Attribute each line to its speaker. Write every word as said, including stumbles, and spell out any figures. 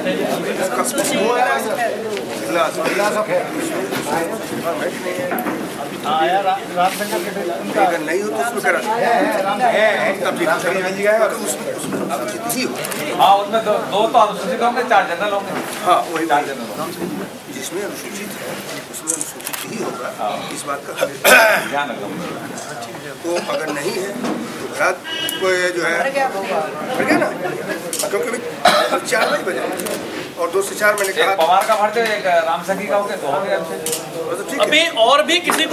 Speaker 1: अगर नहीं हो तो उसमें करा
Speaker 2: हाँ, उसमें दो दो तो अनुसूचित होंगे, चार जनरल होंगे।
Speaker 1: हाँ, वही
Speaker 2: चार जनरल होंगे।
Speaker 1: जिसमें अनुसूचित है उसमें अनुसूचित ही होगा, इस बात का
Speaker 2: ध्यान रखो।
Speaker 1: तो अगर नहीं है तो रात को ये जो है बढ़ गया ना, क्योंकि चार बजे बजे और दो से चार मैंने कहा
Speaker 2: पवार का भरते, एक राम सखी का हो गया, तो हो गया।
Speaker 3: अभी और भी किसी